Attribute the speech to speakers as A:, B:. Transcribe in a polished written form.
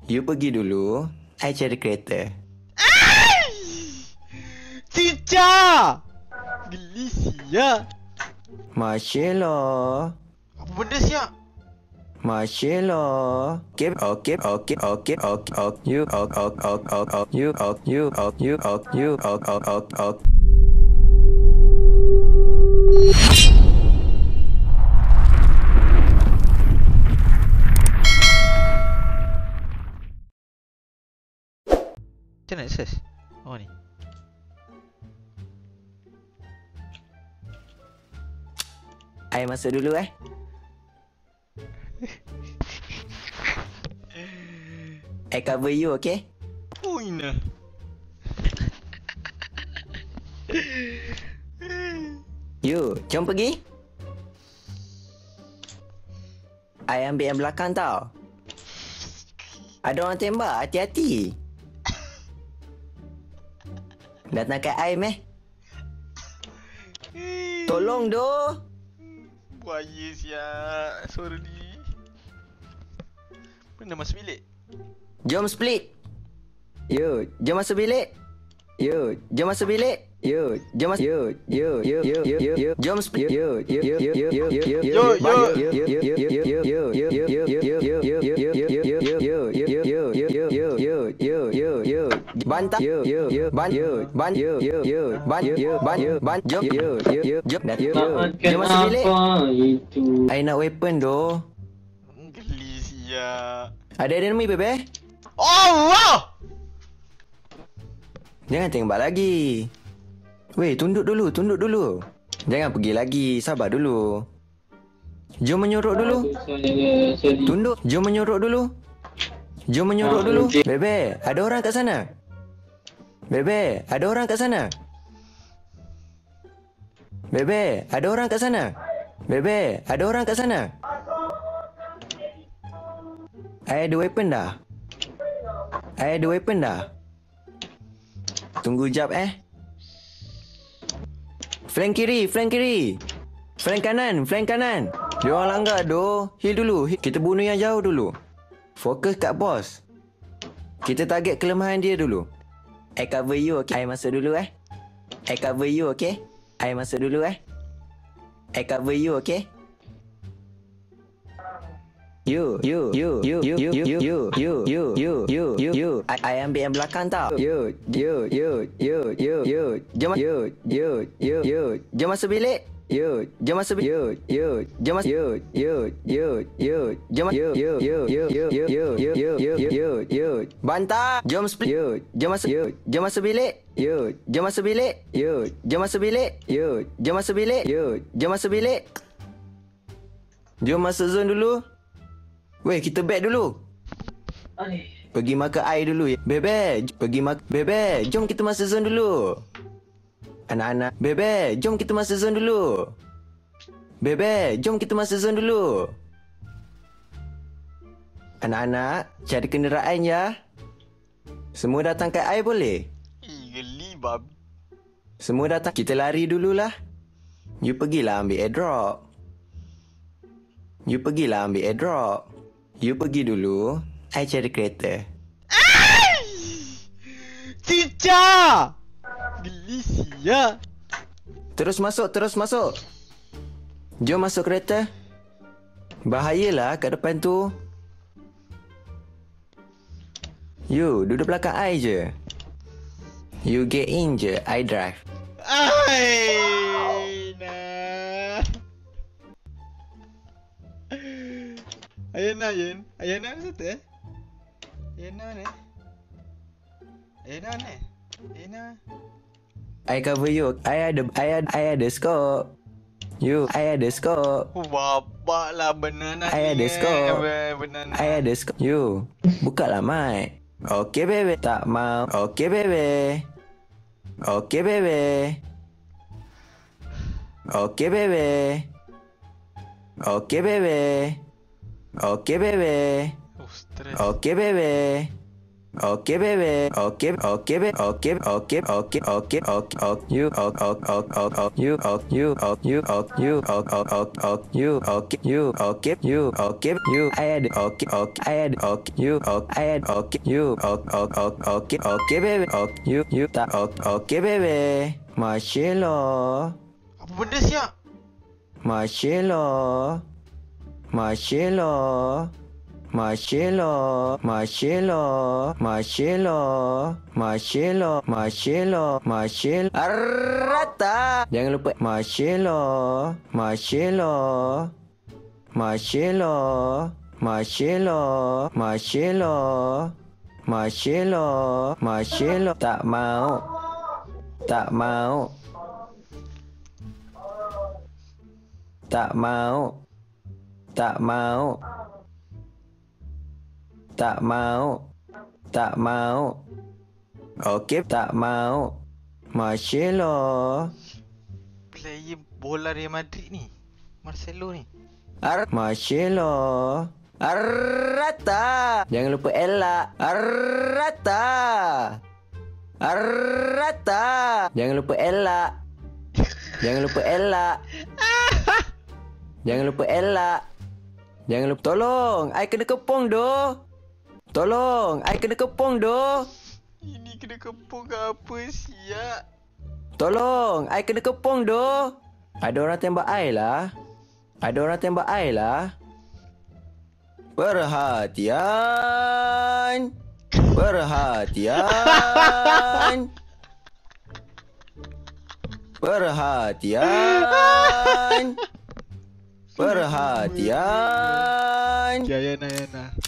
A: You pergi dulu. I cari kereta.
B: Cica! Geli siap.
A: Marcelo.
B: Apa benda siap?
A: Marcelo. Okay. You.
B: Macam mana access? Oh ni.
A: I masuk dulu I cover you, okay?
B: Oh ina.
A: You, jom pergi. I ambil yang belakang tau. Ada orang tembak, hati-hati. Datang kat I meh. Tolong doh.
B: Buaya siap. Suara ni. Mana masuk bilik?
A: Jom split. You, jom masuk bilik. You, jom masuk bilik. You, jom masuk. You, jom split. You, bantah. Jom masuk bilik. I nak weapon doh.
B: Geli siap.
A: Ada enemy bebe.
B: Allah!
A: Jangan tembak lagi. Weh, tunduk dulu. Jangan pergi lagi, sabar dulu. Jom menyorok dulu. Tunduk, jom menyorok dulu. Bebe, ada orang kat sana. Bebe, ada orang kat sana. I ada weapon dah. Tunggu jap Flank kiri. Flank kanan. Dia orang langgar doh. Heal dulu. Kita bunuh yang jauh dulu. Fokus kat boss. Kita target kelemahan dia dulu. I cover you, okay? I masuk dulu I cover you, okay? I cover you, okay? You. I ambil yang belakang tau. You. Jom masuk bilik. Bantah. Jom split. Jom masuk bilik. Jom masuk zone dulu. Weh, kita back dulu. Pergi makan air dulu ya. Bebe, jom kita masuk zone dulu. Anak-anak, Bebe, jom kita masuk zone dulu. Anak-anak, cari kenderaan ya. Semua datang kat air boleh?
B: Geli bab.
A: Semua datang. Kita lari dululah. You pergilah ambil airdrop. You pergi dulu. I cari kereta.
B: Cica! Geli siap.
A: Terus masuk. Jom masuk kereta. Bahayalah kat depan tu. You, duduk belakang I je. You get in je, I drive.
B: Ayana satu Ayana.
A: I cover you. I ada scope. You, I ada scope.
B: Bapak lah benar nak.
A: I ada scope. You, buka lah mic. Okay bebe. Tak mau. Okay bebe. Okay, baby. Okay, baby. Okay. You, you, I had, okay, baby. You, tak, okay, baby. Marshmallow.
B: Apa benda siap?
A: Marshmallow. Arrata. Jangan lupa Marshmallow. Tak mau. Tak mau. Okey, tak mau. Marshmallow.
B: Player bola Real Madrid ni, Marcelo ni.
A: Marshmallow. Arrata. Jangan lupa elak. Arrata. Jangan lupa elak. Jangan lupa tolong. I kena kepung doh.
B: Ini kena kepung ke apa siap?
A: Tolong, I kena kepung doh. Ada orang tembak I lah. Perhatian. Perhatian.
B: Ayana.